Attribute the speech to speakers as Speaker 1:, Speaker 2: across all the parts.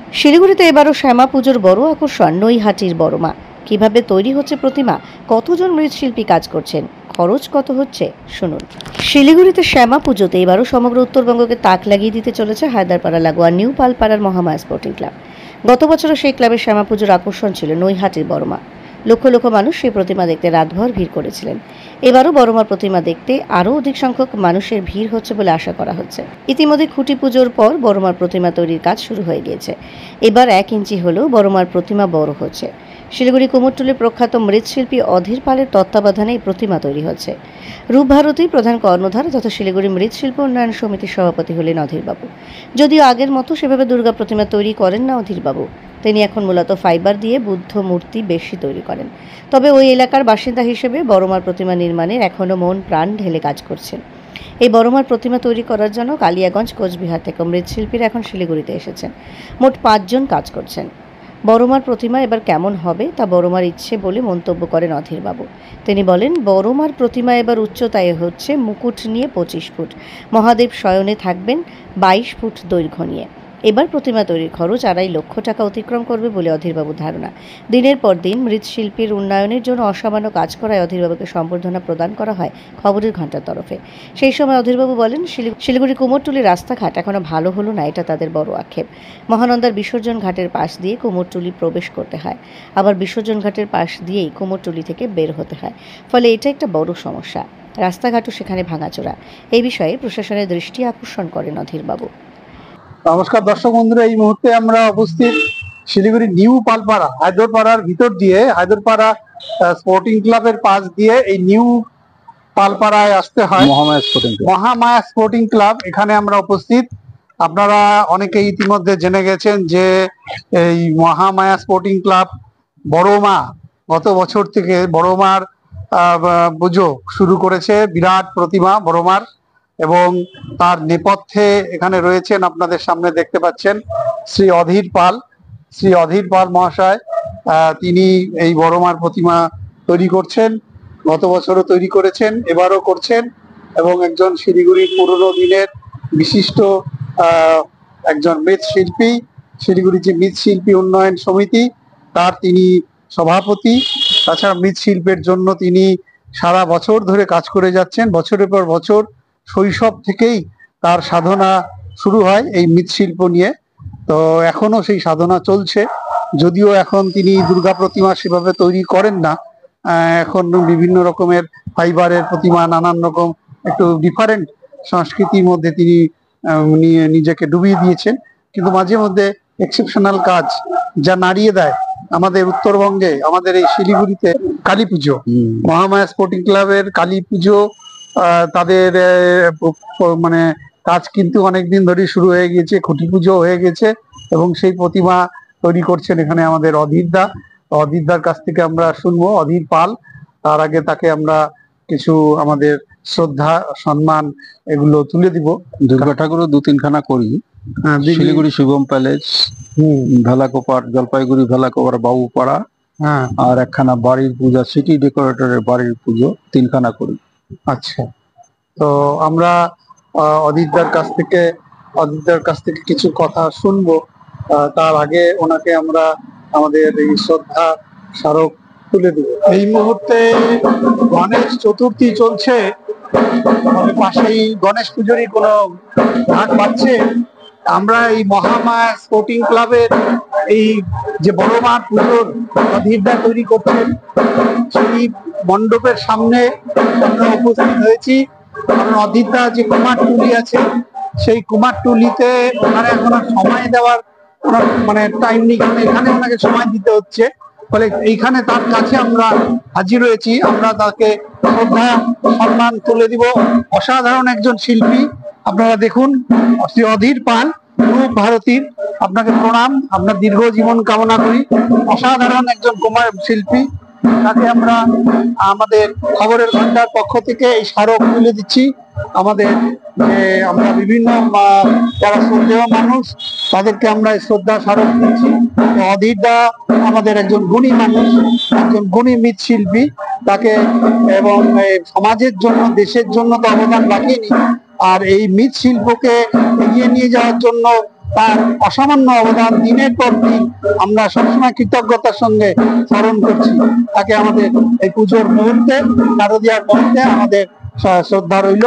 Speaker 1: শিলিগুড়িতে এবারও শ্যামা পুজোর বড় আকর্ষণ নৈহাটির বড় মা। কিভাবে তৈরি হচ্ছে প্রতিমা, কতজন মৃৎশিল্পী কাজ করছেন, খরচ কত হচ্ছে শুনুন। শিলিগুড়িতে শ্যামা পুজোতে এবারও সমগ্র উত্তরবঙ্গকে তাক লাগিয়ে দিতে চলেছে হায়দারপাড়া লাগোয়া নিউ পালপাড়ার মহামায়া স্পোর্টিং ক্লাব। গত বছরও সেই ক্লাবের শ্যামা পুজোর আকর্ষণ ছিল নৈহাটির বড় মা। লক্ষ লক্ষ মানুষ সেই প্রতিমা দেখতে রাতভর ভিড় করেছিলেন। এবারও বড় মার প্রতিমা দেখতে আরও অধিক সংখ্যক মানুষের ভিড় হচ্ছে বলে আশা করা হচ্ছে। ইতিমধ্যে খুঁটি পুজোর পর বড় মার প্রতিমা তৈরির কাজ শুরু হয়ে গিয়েছে। এবার 1 ইঞ্চি হলেও বড় মার প্রতিমা বড় হচ্ছে। শিলিগুড়ি কুমোরটুলির প্রখ্যাত মৃৎশিল্পী অধীর পালের তত্ত্বাবধানে এই প্রতিমা তৈরি হচ্ছে। রূপভারতী প্রধান কর্ণধার তথা শিলিগুড়ি মৃৎশিল্প উন্নয়ন সমিতির সভাপতি হলেন অধীরবাবু। যদিও আগের মতো সেভাবে দুর্গা প্রতিমা তৈরি করেন না অধীরবাবু, তিনি এখন মূলত ফাইবার দিয়ে বুদ্ধ মূর্তি বেশি তৈরি করেন। তবে ওই এলাকার বাসিন্দা হিসেবে বড়মার প্রতিমা নির্মাণের এখনও মন প্রাণ ঢেলে কাজ করছেন। এই বড়মার প্রতিমা তৈরি করার জন্য কালিয়াগঞ্জ, কোচবিহার থেকে মৃৎশিল্পীরা এখন শিলিগুড়িতে এসেছেন। মোট 5 জন কাজ করছেন। বড়মার প্রতিমা এবার কেমন হবে তা বড়মার ইচ্ছে বলে মন্তব্য করেন অধীরবাবু। তিনি বলেন, বড়মার প্রতিমা এবার উচ্চতায় হচ্ছে মুকুট নিয়ে 25 ফুট, মহাদেব শয়নে থাকবেন 22 ফুট দৈর্ঘ্য নিয়ে। এবার প্রতিমা তৈরির খরচ 2.5 লক্ষ টাকা অতিক্রম করবে বলে অধীরবাবুর ধারণা। দিনের পর দিন মৃৎশিল্পীর উন্নয়নের জন্য অসামান্য কাজ করায় অধীরবাবুকে সম্বর্ধনা প্রদান করা হয় খবরের ঘণ্টার তরফে। সেই সময় অধীরবাবু বলেন, শিলিগুড়ি কুমোরটুলি রাস্তাঘাট এখনো ভালো হলো না, এটা তাদের বড় আক্ষেপ। মহানন্দার বিসর্জন ঘাটের পাশ দিয়ে কুমোরটুলি প্রবেশ করতে হয়, আবার বিসর্জন ঘাটের পাশ দিয়েই কুমোরটুলি থেকে বের হতে হয়। ফলে এটা একটা বড় সমস্যা। রাস্তাঘাটও সেখানে ভাঙাচোরা। এই বিষয়ে প্রশাসনের দৃষ্টি আকর্ষণ করেন অধীরবাবু।
Speaker 2: নমস্কার দর্শক বন্ধুরা, এই মুহূর্তে আমরা উপস্থিত শিলিগুড়ি নিউ পালপাড়া, হায়দরপাড়ার ভিতর দিয়ে, হায়দরপাড়া স্পোর্টিং ক্লাবের পাশ দিয়ে এই নিউ পালপাড়ায় আসতে হয় মহামায়া স্পোর্টিং ক্লাব। এখানে আমরা উপস্থিত। আপনারা অনেকে ইতিমধ্যে জেনে গেছেন যে এই মহামায়া স্পোর্টিং ক্লাব বড় মা গত বছর থেকে বড় মার পুজো শুরু করেছে। বিরাট প্রতিমা বড় মার, এবং তার নেপথ্যে এখানে রয়েছেন, আপনাদের সামনে দেখতে পাচ্ছেন, শ্রী অধীর পাল মহাশয়। তিনি এই বড় মার প্রতিমা তৈরি করছেন। গত বছরও তৈরি করেছেন, এবারও করছেন, এবং একজন শিলিগুড়ির পুরনো দিনের বিশিষ্ট একজন মৃৎশিল্পী, শিলিগুড়ি যে মৃৎশিল্পী উন্নয়ন সমিতি তার তিনি সভাপতি। তাছাড়া মৃৎশিল্পের জন্য তিনি সারা বছর ধরে কাজ করে যাচ্ছেন। বছরের পর বছর শৈশব থেকেই তার সাধনা শুরু হয় এই মৃৎশিল্প নিয়ে। তো এখনো সেই সাধনা চলছে, যদিও এখন তিনি দুর্গা প্রতিমা সেভাবে তৈরি করেন না। এখন বিভিন্ন রকমের ফাইবারের প্রতিমা, নানান রকম একটু ডিফারেন্ট সংস্কৃতির মধ্যে তিনি নিজেকে ডুবিয়ে দিয়েছেন। কিন্তু মাঝে মধ্যে এক্সেপশনাল কাজ যা নাড়িয়ে দেয় আমাদের উত্তরবঙ্গে, আমাদের এই শিলিগুড়িতে কালী পুজো, মহামায়া স্পোর্টিং ক্লাবের কালী পুজো, তাদের মানে কাজ কিন্তু অনেকদিন ধরে শুরু হয়ে গেছে। খুঁটি পুজো হয়ে গেছে, এবং সেই প্রতিমা তৈরি করছেন এখানে আমাদের অধীরদার কাছ থেকে আমরা শুনবো, অধীর পাল। তার আগে তাকে আমরা কিছু আমাদের শ্রদ্ধা সম্মান এগুলো তুলে দিব।
Speaker 3: দুর্গা ঠাকুরও 2-3 খানা করি। শিলিগুড়ি শিবম প্যালেস, ভেলাকোপার, জলপাইগুড়ি ভেলাকোপার বাবুপাড়া, আর একখানা বাড়ির পূজা, সিটি ডেকোরেটরের বাড়ির পুজো, 3 খানা করি।
Speaker 2: আচ্ছা, তো আমরা অধীরদার কাছ থেকে কিছু কথা শুনবো। তার আগে ওনাকে আমরা আমাদের এই শ্রদ্ধা স্মারক তুলে দেব। এই মুহূর্তে গণেশ চতুর্থী চলছে, পাশেই গণেশ পুজোরই কোনো ভাগ পাচ্ছে। আমরা এই মহামায়া স্পোর্টিং ক্লাবের এই যে বড় মার পুজোর অধীরদা তৈরি করছেন, সেই মণ্ডপের সামনে আমরা উপস্থিত হয়েছি। কারণ অধীরদা যে কুমারটুলি আছে, সেই কুমারটুলিতে ওখানে এখন সময় দেওয়ার মানে টাইম নেই, কারণ এখানে ওনাকে সময় দিতে হচ্ছে। ফলে এইখানে তার কাছে আমরা হাজির হয়েছি। আমরা তাকে শ্রদ্ধা সম্মান তুলে দিব। অসাধারণ একজন শিল্পী, আপনারা দেখুন, শ্রী অধীর পাল, রূপ ভারতীর, আপনাকে প্রণাম, আপনার দীর্ঘ জীবন কামনা করি। অসাধারণ একজন কুমার শিল্পী, তাকে আমরা আমাদের খবরের ঘন্টার পক্ষ থেকে এই স্মারক তুলে দিচ্ছি। আমাদের যে আমরা বিভিন্ন যারা শ্রদ্ধেয় মানুষ তাদেরকে আমরা শ্রদ্ধা স্মারক দিচ্ছি। অধীরদা আমাদের একজন গুণী মানুষ, একজন গুণী মৃৎশিল্পী, তাকে এবং সমাজের জন্য, দেশের জন্য তো অবদান রাখেনি, আর এই মৃৎশিল্পকে এগিয়ে নিয়ে যাওয়ার জন্য তার অসামান্য অবদান দিনের পর দিন আমরা সবসময় কৃতজ্ঞতার সঙ্গে স্মরণ করছি। তাকে আমাদের এই পুজোর মুহূর্তে, শারদীয়ার মুহূর্তে আমাদের শ্রদ্ধা রইল।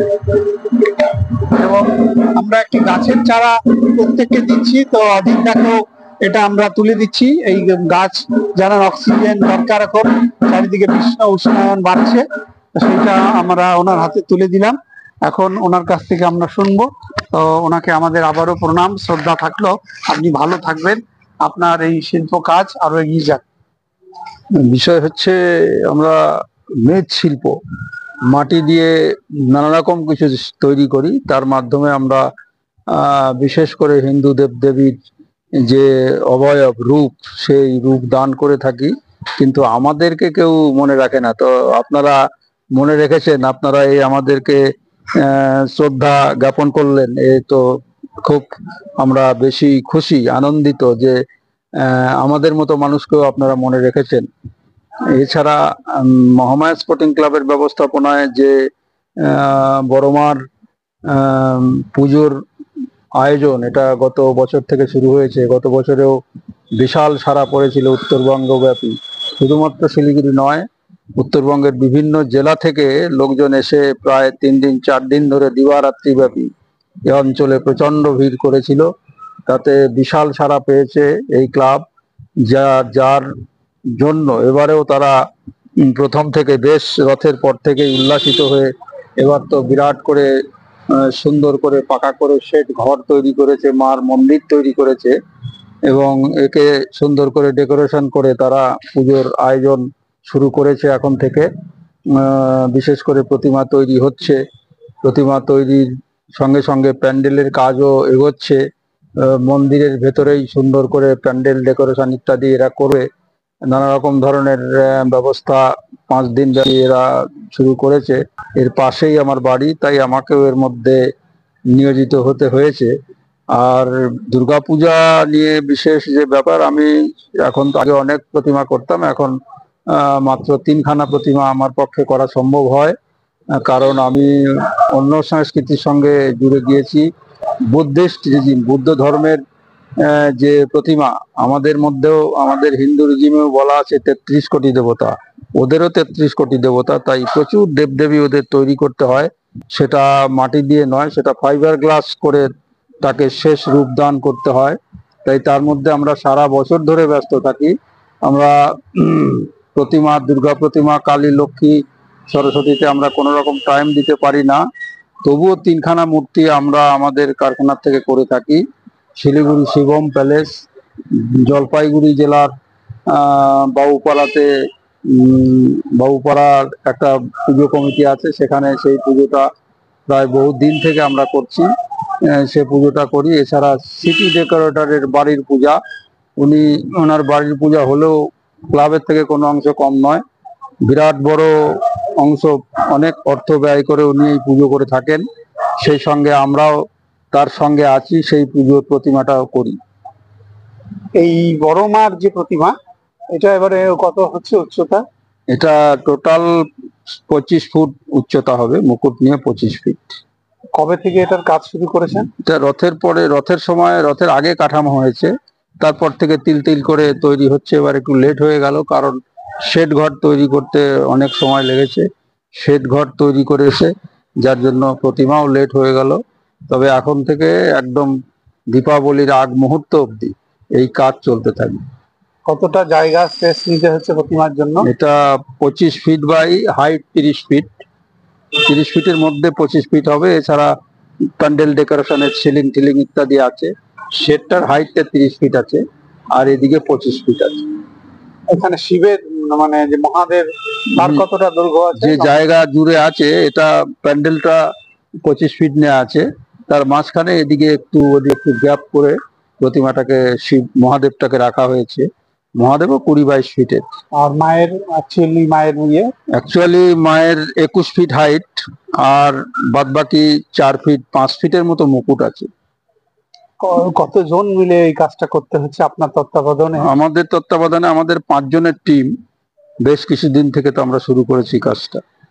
Speaker 2: এবং আমরা একটি গাছের চারা প্রত্যেককে দিচ্ছি, তো অজিতদাকেও এটা আমরা তুলে দিচ্ছি। এই গাছ যারা অক্সিজেন দরকার, এখন চারিদিকে বিশ্ব উষ্ণায়ন বাড়ছে, সেটা আমরা ওনার হাতে তুলে দিলাম। এখন ওনার কাছ থেকে আমরা শুনবো। তো ওনাকে আমাদের আবারও প্রণাম, শ্রদ্ধা থাকলো। আপনি ভালো থাকবেন, আপনার এই শিল্প কাজ আরো এগিয়ে যাক।
Speaker 3: বিষয় হচ্ছে আমরা মৃৎশিল্প মাটি দিয়ে নানা রকম কিছু তৈরি করি, তার মাধ্যমে আমরা বিশেষ করে হিন্দু দেবদেবীর যে অবয়ব রূপ, সেই রূপ দান করে থাকি, কিন্তু আমাদেরকে কেউ মনে রাখে না। তো আপনারা মনে রেখেছেন, আপনারা এই আমাদেরকে শ্রদ্ধা জ্ঞাপন করলেন, এ তো খুব আমরা বেশি খুশি আনন্দিত যে আমাদের মতো মানুষকেও আপনারা মনে রেখেছেন। এছাড়া মহামায়া স্পোর্টিং ক্লাবের ব্যবস্থাপনায় যে বড়মার পুজোর আয়োজন, এটা গত বছর থেকে শুরু হয়েছে। গত বছরেও বিশাল সাড়া পড়েছিল উত্তরবঙ্গ ব্যাপী, শুধুমাত্র শিলিগুড়ি নয়, উত্তরবঙ্গের বিভিন্ন জেলা থেকে লোকজন এসে প্রায় 3 দিন 4 দিন ধরে দিবারাত্রি ব্যাপী এ অঞ্চলে প্রচন্ড ভিড় করেছিল। তাতে বিশাল সাড়া পেয়েছে এই ক্লাব, যার জন্য এবারেও তারা প্রথম থেকে বেশ রথের পর থেকে উল্লাসিত হয়ে এবার তো বিরাট করে সুন্দর করে পাকা করে শেড ঘর তৈরি করেছে, মার মন্দির তৈরি করেছে, এবং একে সুন্দর করে ডেকোরেশন করে তারা পুজোর আয়োজন শুরু করেছে এখন থেকে। বিশেষ করে প্রতিমা তৈরি হচ্ছে, প্রতিমা তৈরির সঙ্গে সঙ্গে প্যান্ডেলের কাজও এগোচ্ছে। মন্দিরের ভেতরেই সুন্দর করে প্যান্ডেল ডেকোরেশন ইত্যাদি এরা করে নানা রকম ধরনের ব্যবস্থা 5 দিন ব্যাপী এরা শুরু করেছে। এর পাশেই আমার বাড়ি, তাই আমাকেও এর মধ্যে নিয়োজিত হতে হয়েছে। আর দুর্গাপূজা নিয়ে বিশেষ যে ব্যাপার, আমি এখন তো আগে অনেক প্রতিমা করতাম, এখন মাত্র 3খানা প্রতিমা আমার পক্ষে করা সম্ভব হয়, কারণ আমি অন্য সংস্কৃতির সঙ্গে জুড়ে গিয়েছি। বুদ্ধিস্ট রিজিম, বুদ্ধ ধর্মের যে প্রতিমা, আমাদের মধ্যেও আমাদের হিন্দু রিজিমেও বলা আছে 33 কোটি দেবতা, ওদেরও 33 কোটি দেবতা, তাই প্রচুর দেবদেবী ওদের তৈরি করতে হয়। সেটা মাটি দিয়ে নয়, সেটা ফাইবার গ্লাস করে তাকে শেষ রূপ দান করতে হয়। তাই তার মধ্যে আমরা সারা বছর ধরে ব্যস্ত থাকি। আমরা প্রতিমা, দুর্গা প্রতিমা, কালী, লক্ষ্মী, সরস্বতীতে আমরা কোনো রকম টাইম দিতে পারি না, তবুও 3খানা মূর্তি আমরা আমাদের কারখানা থেকে করে থাকি। শিলিগুড়ি শিবম প্যালেস, জলপাইগুড়ি জেলার বাবুপাড়াতে বাবুপাড়ার একটা পুজো কমিটি আছে, সেখানে সেই পুজোটা প্রায় বহু দিন থেকে আমরা করছি, সে পুজোটা করি। এছাড়া সিটি ডেকোরেটরের বাড়ির পূজা, ওনার বাড়ির পূজা হলেও ক্লাবের থেকে কোনো অংশ কম নয়, বিরাট বড় অংশ, অনেক অর্থ ব্যয় করে উনি এই পুজো করে থাকেন। সেই সঙ্গে আমরাও তার সঙ্গে আছি, সেই পুজোর প্রতিমাটাও করি।
Speaker 2: এই বড় মার যে প্রতিমা, এটা এবারে কত হচ্ছে উচ্চতা?
Speaker 3: এটা টোটাল 25 ফুট উচ্চতা হবে, মুকুট নিয়ে 25 ফিট।
Speaker 2: কবে থেকে এটার কাজ শুরু করেছেন?
Speaker 3: এটা রথের সময়, রথের আগে কাঠামো হয়েছে, তারপর থেকে তিল তিল করে তৈরি হচ্ছে। এবার একটু লেট হয়ে গেল, কারণ শেড ঘর তৈরি করতে অনেক সময় লেগেছে, শেড ঘর তৈরি করেছে, যার জন্য প্রতিমাও লেট হয়ে গেল। তবে এখন থেকে একদম দীপাবলির আগ মুহূর্ত অবধি এই কাজ চলতে থাকবে।
Speaker 2: কতটা জায়গা স্পেস নিতে হচ্ছে প্রতিমার জন্য?
Speaker 3: এটা 25 ফিট বাই হাইট 30 ফিট, 30 ফিটের মধ্যে 25 ফিট হবে। এছাড়া প্যান্ডেল ডেকোরেশনের সিলিং টিলিং ইত্যাদি আছে। শেডটার হাইটটা 30 ফিট আছে, আর এদিকে 25 ফিট আছে।
Speaker 2: এখানে শিবের মানে যে মহাদেব, তার কতটা দৈর্ঘ্য আছে?
Speaker 3: যে জায়গা জুড়ে আছে, এটা প্যান্ডেলটা 25 ফিট নেওয়া আছে, তার মাঝখানে এদিকে একটু একটু গ্যাপ করে প্রতিমাটাকে, শিব মহাদেবটাকে রাখা হয়েছে। মহাদেবও 20-22 ফিটের।
Speaker 2: আর মায়ের অ্যাকচুয়ালি
Speaker 3: মায়ের 21 ফিট হাইট, আর বাদবাকি 4 ফিট 5 ফিটের মতো মুকুট আছে।
Speaker 2: কতজন মিলে এই কাজটা করতে হচ্ছে আপনার তত্ত্বাবধানে?
Speaker 3: আমাদের তত্ত্বাবধানে আমাদের 5 জনের টিম, বেশ কিছুদিন থেকে তো আমরা শুরু করেছি কাজটা।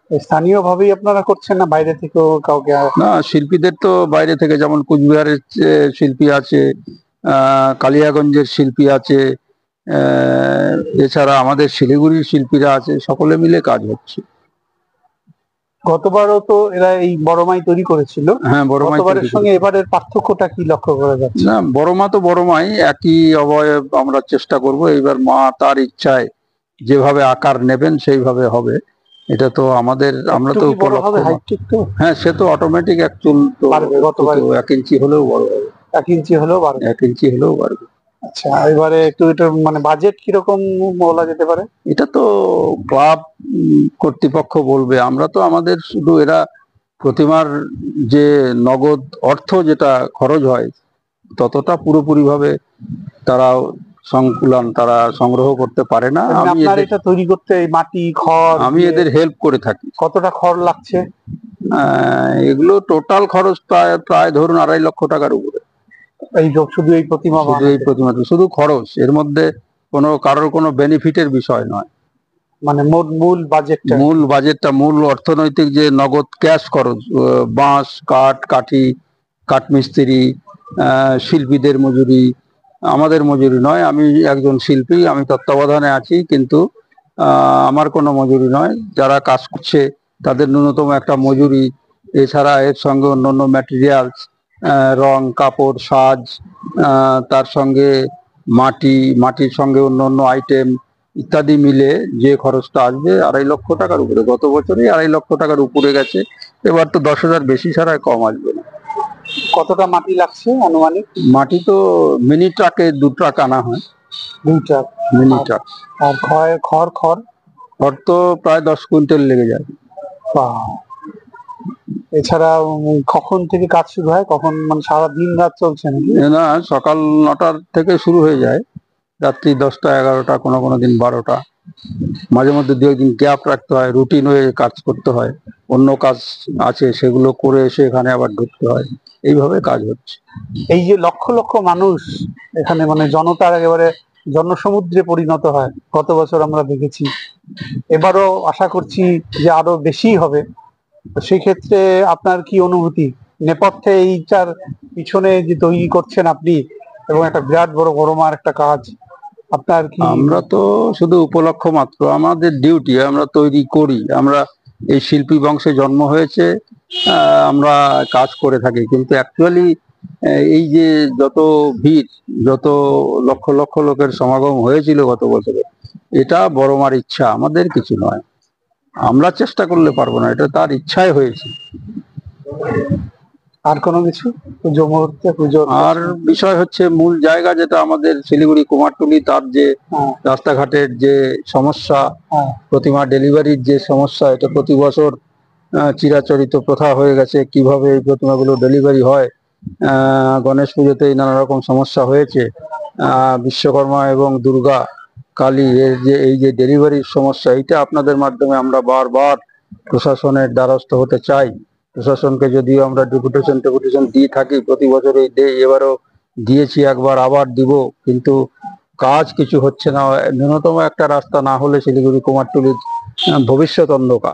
Speaker 2: স্থানীয় ভাবেই আপনারা করছেন না বাইরে থেকেও কাউকে?
Speaker 3: না, শিল্পীদের তো বাইরে থেকে, যেমন কুচবিহারের শিল্পী আছে, কালিয়াগঞ্জের শিল্পী আছে, এছাড়া আমাদের শিলিগুড়ির শিল্পীরা আছে, সকলে মিলে কাজ হচ্ছে।
Speaker 2: গতবারও তো এরা এই বড় মাই তৈরি করেছিল।
Speaker 3: হ্যাঁ, বড় মাই
Speaker 2: গতবারের সঙ্গে এবারের পার্থক্যটা কি লক্ষ্য করা যাচ্ছে?
Speaker 3: না, বড় মা তো বড় মাই, একই অবয়ব আমরা চেষ্টা করব। এইবার মা তার ইচ্ছায় যেভাবে আকার নেবেন সেইভাবে হবে। এটা তো আমাদের, আমরা তো হ্যাঁ, সে তো অটোমেটিক এক চুল তো 1 ইঞ্চি হলেও বড় হবে।
Speaker 2: 1 ইঞ্চি হলেও বাড়বে।
Speaker 3: 1 ইঞ্চি হলেও বাড়বে।
Speaker 2: আচ্ছা, এবারে একটু এটা মানে বাজেট কিরকম বলা যেতে পারে?
Speaker 3: এটা তো ক্লাব কর্তৃপক্ষ বলবে। আমরা তো আমাদের শুধু, এরা প্রতিমার যে নগদ অর্থ যেটা খরচ হয় ততটা পুরোপুরি ভাবে তারা তারা সংগ্রহ করতে পারে না।
Speaker 2: আপনার এটা তৈরি করতে মাটি, খড়,
Speaker 3: আমি এদের হেল্প করে থাকি।
Speaker 2: কতটা খড় লাগছে?
Speaker 3: এগুলো টোটাল খরচ প্রায় ধরুন 2.5 লক্ষ টাকার উপরে।
Speaker 2: শুধু এই প্রতিমা,
Speaker 3: শুধু খরচ, এর মধ্যে কারোর কোনো বেনিফিটের বিষয় নয়।
Speaker 2: মানে মূল
Speaker 3: বাজেটটা মূল অর্থনৈতিক যে নগদ ক্যাশ খরচ, বাঁশ, কাঠি, কাঠমিস্ত্রি, শিল্পীদের মজুরি, আমাদের মজুরি নয়। আমি একজন শিল্পী, আমি তত্ত্বাবধানে আছি, কিন্তু আমার কোনো মজুরি নয়। যারা কাজ করছে তাদের ন্যূনতম একটা মজুরি, এছাড়া এর সঙ্গে অন্যান্য ম্যাটেরিয়ালস, রং, কাপড়, সাজ, তার সঙ্গে মাটির সঙ্গে অন্যান্য আইটেম ইত্যাদি মিলে যে খরচটা আসবে 2.5 লক্ষ টাকার উপরে। গত বছরই 2.5 লক্ষ টাকার উপরে গেছে। এবার তো 10,000 বেশি ছাড়া কম আসবে না।
Speaker 2: কতটা মাটি লাগছে আনুমানিক?
Speaker 3: মাটি তো মিনি ট্রাকে 2 ট্রাক আনা হয়।
Speaker 2: 2 ট্রাক
Speaker 3: মিনি ট্রাক।
Speaker 2: আর খড়
Speaker 3: তো প্রায় 10 কুইন্টাল লেগে যায়।
Speaker 2: এছাড়া কখন থেকে কাজ শুরু হয়, কখন মানে সারা দিন রাত চলছে নাকি?
Speaker 3: না, সকাল 9টার থেকে শুরু হয়ে যায়, রাত্রি 10টা, 11টা, কোনো দিন 12টা। মাঝে মধ্যে 2 একদিন গ্যাপ রাখতে হয়, রুটিন হয়ে কাজ করতে হয়। অন্য কাজ আছে সেগুলো করে এসে এখানে আবার ঢুকতে হয়। এইভাবে কাজ হচ্ছে।
Speaker 2: এই যে লক্ষ লক্ষ মানুষ এখানে, মানে জনতার একেবারে জনসমুদ্রে পরিণত হয়, গত বছর আমরা দেখেছি। এবারও আশা করছি যে আরো বেশি হবে। সেই ক্ষেত্রে আপনার কি অনুভূতি? নেপথ্যে এইটার পিছনে যে তৈরি করছেন আপনি, এবং একটা বিরাট বড় মার একটা কাজ, আপনার কি?
Speaker 3: আমরা তো শুধু উপলক্ষ মাত্র, আমাদের ডিউটি, আমরা তৈরি করি। আমরা এই শিল্পী বংশে জন্ম হয়েছে, আমরা কাজ করে থাকি, কিন্তু অ্যাকচুয়ালি এই যে যত ভিড়, যত লক্ষ লক্ষ লোকের সমাগম হয়েছিল গত বছরে, এটা বড় মার ইচ্ছা, আমাদের কিছু নয়। আমরা চেষ্টা করলে পারবো না, এটা তার ইচ্ছায় হয়েছে।
Speaker 2: আর কোনো কিছু
Speaker 3: আর বিষয় হচ্ছে, মূল জায়গা যেটা আমাদের শিলিগুড়ি কুমারটুলি, তার যে রাস্তাঘাটের যে সমস্যা, প্রতিমা ডেলিভারির যে সমস্যা, এটা প্রতি বছর চিরাচরিত প্রথা হয়ে গেছে। কিভাবে এই প্রতিমাগুলো ডেলিভারি হয়, গণেশ পুজোতে নানা রকম সমস্যা হয়েছে। বিশ্বকর্মা এবং দুর্গা কালী এর যে এই যে ডেলিভারির সমস্যা, এইটা আপনাদের মাধ্যমে আমরা বারবার প্রশাসনের দ্বারস্থ হতে চাই। প্রশাসনকে যদিও আমরা ডেপুটেশন দিয়ে থাকি, প্রতি বছরই দেই, এবারও দিয়েছি একবার, আবার দিব, কিন্তু কাজ কিছু হচ্ছে না। ন্যূনতম একটা রাস্তা না হলে শিলিগুড়ি কুমারটুলির ভবিষ্যৎ অন্ধকার।